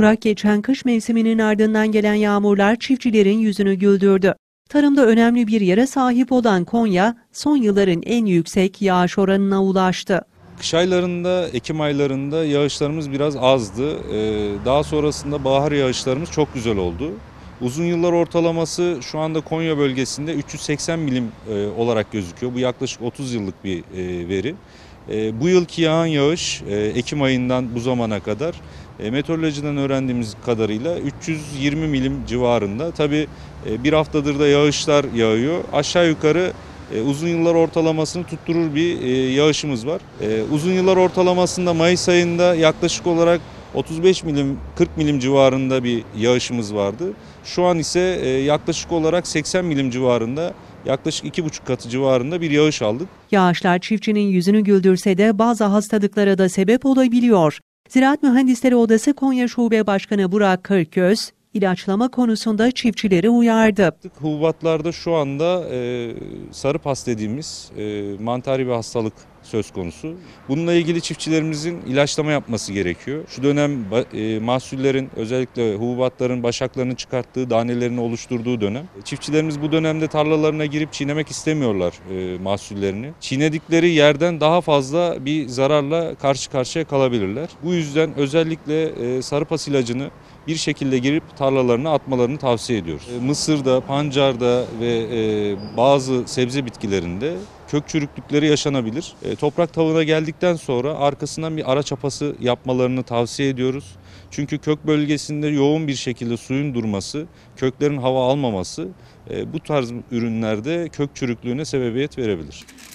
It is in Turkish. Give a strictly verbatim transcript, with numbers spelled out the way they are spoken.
Kurak geçen kış mevsiminin ardından gelen yağmurlar çiftçilerin yüzünü güldürdü. Tarımda önemli bir yere sahip olan Konya, son yılların en yüksek yağış oranına ulaştı. Kış aylarında, Ekim aylarında yağışlarımız biraz azdı. Daha sonrasında bahar yağışlarımız çok güzel oldu. Uzun yıllar ortalaması şu anda Konya bölgesinde üç yüz seksen milim olarak gözüküyor. Bu yaklaşık otuz yıllık bir veri. Bu yılki yağan yağış Ekim ayından bu zamana kadar meteorolojiden öğrendiğimiz kadarıyla üç yüz yirmi milim civarında. Tabii bir haftadır da yağışlar yağıyor. Aşağı yukarı uzun yıllar ortalamasını tutturur bir yağışımız var. Uzun yıllar ortalamasında Mayıs ayında yaklaşık olarak otuz beş milim kırk milim civarında bir yağışımız vardı. Şu an ise yaklaşık olarak seksen milim civarında, yaklaşık iki buçuk katı civarında bir yağış aldık. Yağışlar çiftçinin yüzünü güldürse de bazı hastalıklara da sebep olabiliyor. Ziraat Mühendisleri Odası Konya Şube Başkanı Burak Kırköz, ilaçlama konusunda çiftçileri uyardı. Hububatlarda şu anda e, sarıpas dediğimiz e, mantari bir hastalık söz konusu. Bununla ilgili çiftçilerimizin ilaçlama yapması gerekiyor. Şu dönem e, mahsullerin, özellikle hububatların başaklarını çıkarttığı, danelerini oluşturduğu dönem. Çiftçilerimiz bu dönemde tarlalarına girip çiğnemek istemiyorlar e, mahsullerini. Çiğnedikleri yerden daha fazla bir zararla karşı karşıya kalabilirler. Bu yüzden özellikle e, sarıpas ilacını bir şekilde girip tarlalarına atmalarını tavsiye ediyoruz. Mısırda, pancarda ve bazı sebze bitkilerinde kök çürüklükleri yaşanabilir. Toprak tavuğuna geldikten sonra arkasından bir ara çapası yapmalarını tavsiye ediyoruz. Çünkü kök bölgesinde yoğun bir şekilde suyun durması, köklerin hava almaması bu tarz ürünlerde kök çürüklüğüne sebebiyet verebilir.